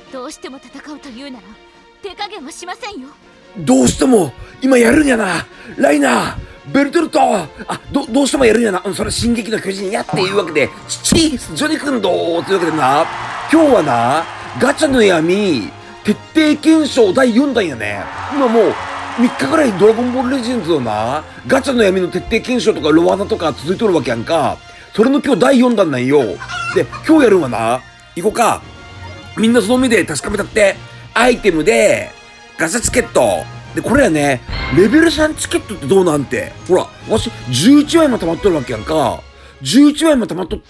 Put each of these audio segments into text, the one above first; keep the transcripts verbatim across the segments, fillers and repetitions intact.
どうしても戦うというなら手加減はしませんよ。 どうしても今やるんやな、ライナー、ベルトルト、あ、ど、どうしてもやるんやな、うん、それ進撃の巨人やっていうわけで、チース、ジョニー君どうというわけでな、今日はな、ガチャの闇、徹底検証だいよんだんやね。今もう、みっかぐらいドラゴンボールレジェンズのな、ガチャの闇の徹底検証とかロワザとか続いとるわけやんか。それの今日だいよんだんなんよ。で、今日やるんはな、行こうか。みんなその目で確かめたって、アイテムで、ガチャチケット。で、これやね、レベルさんチケットってどうなんて。ほら、わし、じゅういちまいも溜まっとるわけやんか。じゅういちまいも溜まっとって、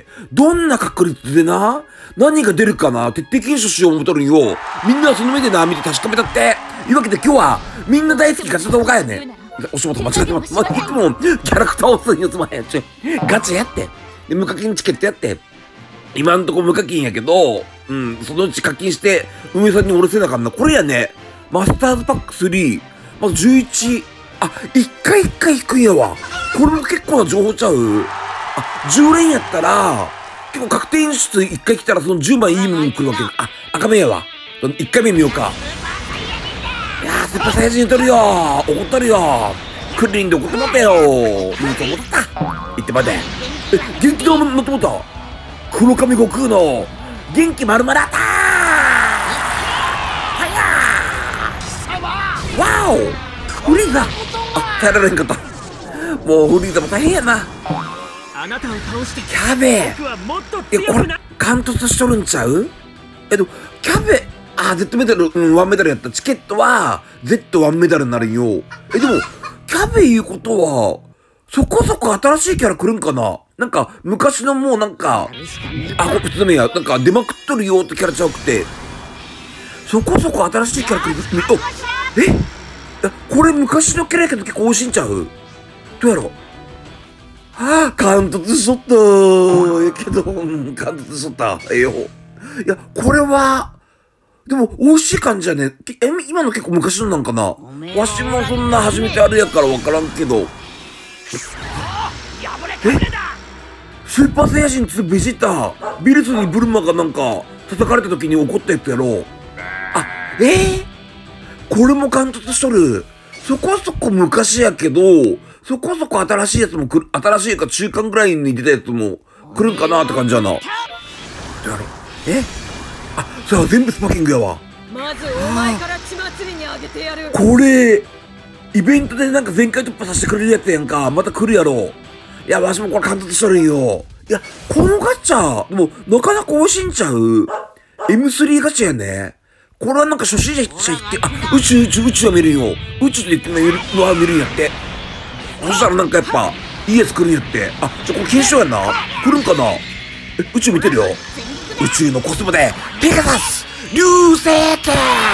どんな確率でな、何が出るかな、徹底検証しよう思っとるんよ。みんなその目でな、見て確かめたって。いうわけで今日は、みんな大好きガチャ動画やね。お仕事間違えてます。まあ、いつもキャラクターを押すんよ、つまり。ガチャやって。で、無課金チケットやって。今んとこ無課金やけど、うん、そのうち課金して、運営さんにおろせなあかんな。これやね、マスターズパックスリー、まずじゅういち、あ、一回一回引くんやわ。これも結構な情報ちゃう。あ、じゅう連やったら、結構確定演出一回来たらそのじゅうまいいいもの来るわけ。あ、赤目やわ。一回目見ようか。いやー、先輩サイヤ人取るよー。怒ったるよー。クリーンで怒ってもったよー。見ると思った。言って待て。え、元気の乗ってもった。黒髪悟空の元気丸々あったー。わお、フリーザ。あ、耐えられんかった。もうフリーザも大変やな。 あなたを倒してキャベ。 僕はもっとえ、これ強くな。 貫突しとるんちゃう？えっと、キャベ、あ、Z メダル、うん、ワンメダルやった。チケットは ゼットワン メダルになるんよ。え、でも、キャベいうことは、そこそこ新しいキャラ来るんかな？なんか、昔のもうなんか、あ、これ普通名や、なんか出まくっとるよってキャラちゃうくて、そこそこ新しいキャラ来る。お、え？え、これ昔のキャラやけど結構美味しいんちゃう？どうやろう？はあ、貫突しとったー。やけど、うん、貫突しとった。ええよ。いや、これは、でも、美味しい感じやね。え、今の結構昔のなんかな。わしもそんな初めてあれやからわからんけど。え、スーパーサイヤ人ツーベジータ、ビルスにブルマがなんか、叩かれた時に怒ったやつやろ。あ、えー、これも貫突しとる。そこそこ昔やけど、そこそこ新しいやつも来る、新しいか中間ぐらいに出たやつも来るんかなって感じやな。どうやろ。え、あ、それは全部スパッキングやわ。 まずお前から血祭りにあげてやる。 これ、イベントでなんか全開突破させてくれるやつやんか。また来るやろ。いや、わしもこれ貫突しとるんよ。いや、このガチャ、でも、なかなか美味しいんちゃう？ エムスリー ガチャやね。これはなんか初心者行って、あ、宇宙、宇宙、宇宙は見るんよ。宇宙で言ってのは見るんやって。そしたらなんかやっぱ、いいやつ来るんやって。あ、じゃあこれ検証やんな。来るんかな。え、宇宙見てるよ。宇宙のコスモで、ペガサス流星剣。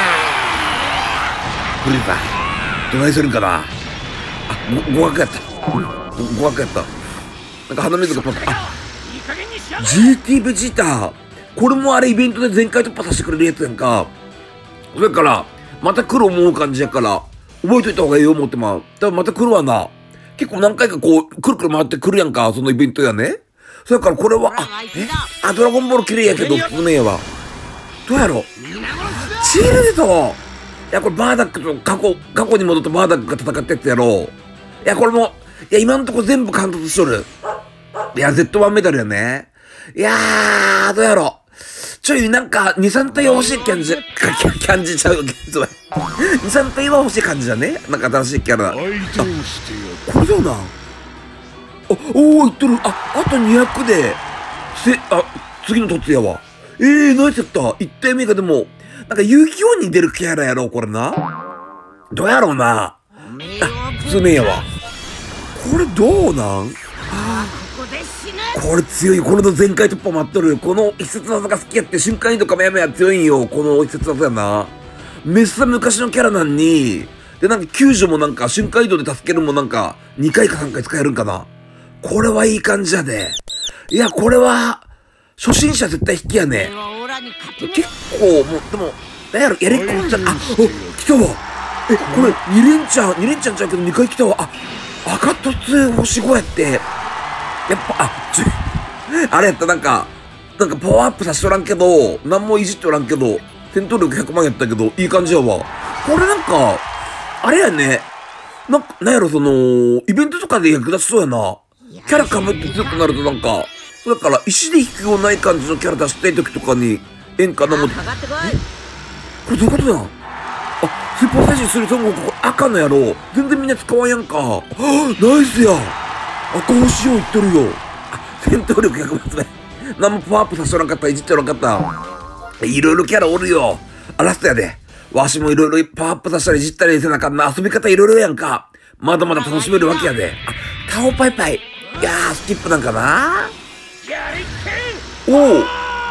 フリーザー、どないするんかな。あ、ご、互角やった。互角やった。なんか鼻水がポッと。あ、ジーティー ベジータ。これもあれイベントで全開突破させてくれるやつやんか。それから、また来る思う感じやから、覚えといた方がいいよ思ってまう。多分また来るわな。結構何回かこう、くるくる回ってくるやんか、そのイベントやね。それからこれは、あ、え、あ、ドラゴンボール綺麗やけど、普通のやわ。どうやろ。チールデと、いや、これバーダックと過去、過去に戻ったバーダックが戦ったやつやろ。いや、これも、いや、今んとこ全部貫突しとる。いや、ゼットワン メダルやね。いやー、どうやろ。ちょい、なんか、に、さん体は欲しい感じ、感じちゃう。に、さん体は欲しい感じだね。なんか新しいキャラ。あ、これだよな。あ、おー、いっとる。あ、あとにひゃくで、せ、あ、次の突やわ。えー、ナイスやった。いち体目がでも、なんか遊戯王に出るキャラやろ、これな。どうやろうな。あ、普通名やわ。これどうなん？これ強い。これの全開突破待っとる。この必殺技が好きやって瞬間移動かめやめや強いんよ。この必殺技やな。めっさ昔のキャラなんに、でなんか救助もなんか瞬間移動で助けるもなんかにかいかさんかい使えるんかな。これはいい感じやで。いや、これは、初心者絶対引きやね。結構、もう、でも、なんやろ、やり込んじゃ、あ、お、来たわ。え、これ、に連チャン、に連チャンちゃうけどにかい来たわ。あ、赤凸星ごやって。やっぱ、あ、ちょ、あれやった、なんか、 なんかパワーアップさせとらんけど、なんもいじっとらんけど、戦闘力ひゃくまんやったけど、いい感じやわ。これなんか、あれやね。なんか、なんやろ、その、イベントとかで役立ちそうやな。キャラ被って強くなるとなんか、だから石で引くようない感じのキャラ出したい時とかに、ええんかな思って。これどういうことだ？あ、スーパーサイジする孫悟空赤のやろ。全然みんな使わんやんか。はぁ、ナイスや。赤星よ言っとるよ。あ、戦闘力ひゃくまんね。何もパワーアップさせとらんかった、いじってらんかった。いろいろキャラおるよ。あ、ラストやで。わしもいろいろパワーアップさせたりいじったりせなあかんな。遊び方いろいろやんか。まだまだ楽しめるわけやで。あ、タオパイパイ。いやー、スキップなんかな。おお。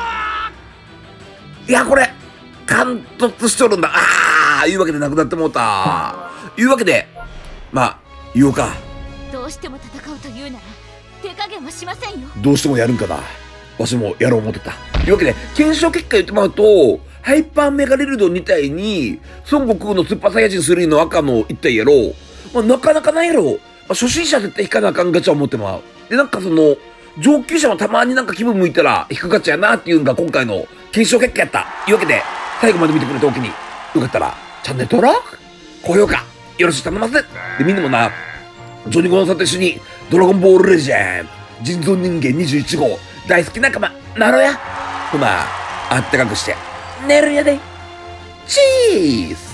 いや、これ、貫突しとるんだ。あー、いうわけでなくなってもうた。いうわけで、まあ、言おうか。 どうしても戦うというなら手加減はしませんよ。 どうしてもやるんかな。わしもやろう思ってた。というわけで、検証結果言ってもらうと、ハイパーメガレルドみたいに、孫悟空のスーパーサイヤ人スリーの赤の一体やろう。まあ、なかなかないやろ。まあ、初心者絶対引かなあかんガチャ思ってまう。で、なんかその、上級者もたまになんか気分向いたら引くガチャやなっていうのが今回の検証結果やった。というわけで、最後まで見てくれたおきに、よかったら、チャンネル登録、高評価、よろしく頼みます。で、みんなもな、ジョニゴンさんと一緒に、ドラゴンボールレジェンド、人造人間にじゅういち号、大好き仲間、なろや。ほな、あったかくして、寝るやで。チーズ